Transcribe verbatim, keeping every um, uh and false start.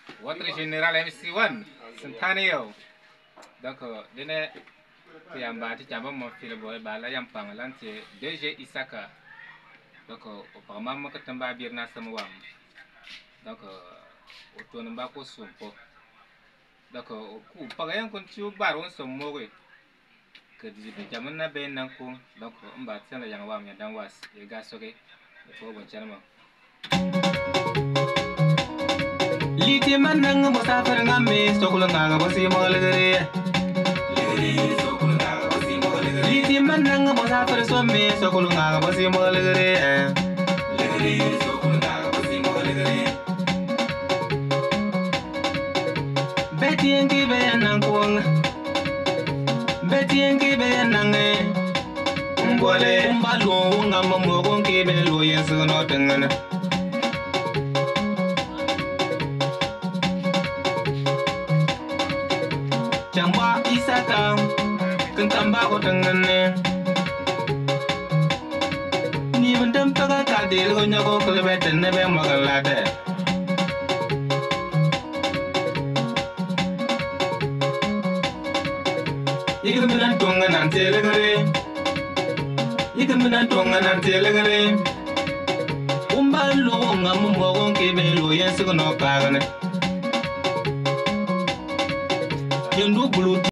Votre général M C one, Centennial. Donc, dene yamba ti chamba mo fil boy bala yam pangalan c'est D G Isaka. Donc, au parlement mo katamba birna samwam. Donc, au tonamba ko sumpo. Donc, au coup, pagayan kon tu baron sommowe. Que di jamana ben nanko. Donc, on va tiens la yangwam ya dan was e gasoke. Ko bon chama. Liti manang mo sa faranga me sokula nga bo si mo legere. Liti manang mo sa far so me sokula nga bo si mo legere. Beti engi be nan kuang. Beti engi be nan e. Mbole mbalo nga mo mo kon ke be lo yen so no tengana. Chamba Isaka, kentamba ko tengene. Ni mendem paga kadir ko nyako kelebeten nebe magalade. Ikem minan tonga nan telegere. Ikem minan tonga nan telegere. Umbal lo ngamu mogon kebe lo yensu no pagane. You know blue.